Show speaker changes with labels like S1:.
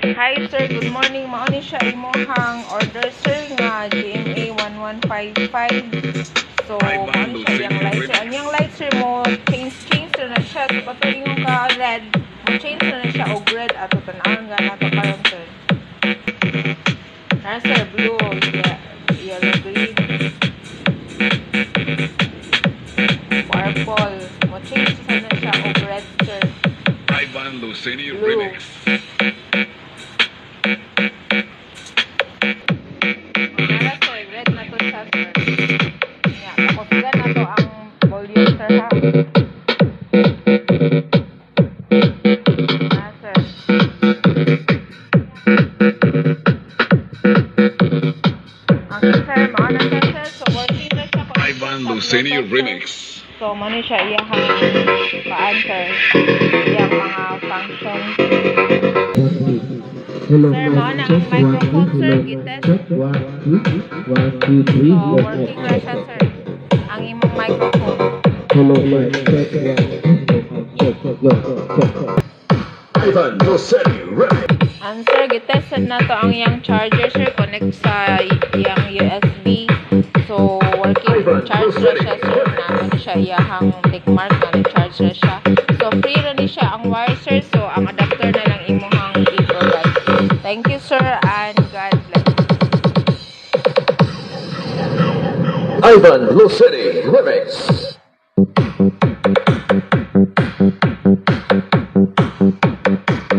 S1: Hi sir, good morning. Mao ni siya imong order sir nga GMA 1155. So, mao ni siya yang light sir. Ang yang light sir mo change sir na siya. So, patuloy yung ka red, mo change na siya og red ato tanawon nga nato karon sir. Tara sir, blue, yellow, green, purple. Mo change na siya og red sir.
S2: Ivan Lucini Remix. Ivan Lucini Remix.
S1: So, mano siya iyahang pa-answer iyang mga function.
S3: Hello,
S1: sir, mao na ang microphone sir, gitest.
S3: 1, 2, 1, 2, 3.
S1: So, working na siya sir. Ang imong microphone.
S3: Hello, check.
S2: Ivan Lucini Remix.
S1: Answer, gitested na to ang iyang charger sir, connect sa iyang USB. So, working charge na siya sir, naman siya iyahang tick mark na charge na siya. So, free na ni siya ang wire sir, so ang adapter na lang imong i-provide. Thank you sir and God bless.
S2: Ivan Lucini Remix.